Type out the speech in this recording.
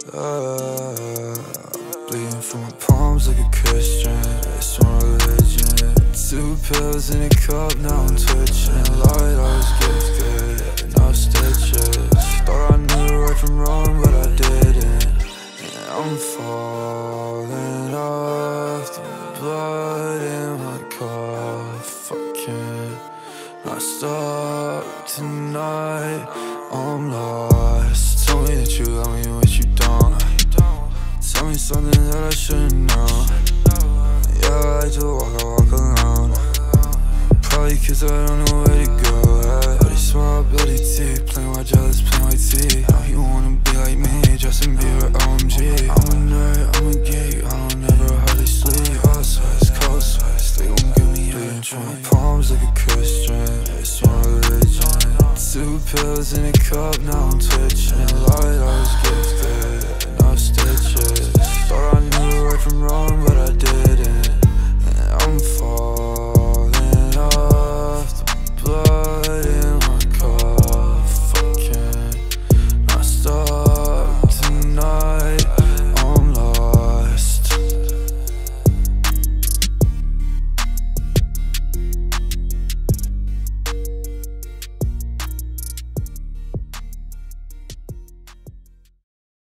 Bleeding from my palms like a Christian. It's my religion. 2 pills in a cup, now I'm twitching. Light always gifted, enough stitches. Thought I knew right from wrong, but I didn't. And I'm falling off the blood in my cup. I can't not stop tonight. I'm lost. Tell me that you love me, but you don't. Tell me something that I shouldn't know. Yeah, I like to walk, I walk alone. Probably cause I don't know where to go. Bloody smile, bloody teeth, playing white jealous, playing white tea. Now you wanna be like me, Justin Bieber, OMG. I'm a nerd, I'm a geek, I don't ever hardly sleep. All sides, cold sides, they gon' give me bleeding from my palms like a Christian. It's my religion. 2 pills in a cup, now I'm twitching. Light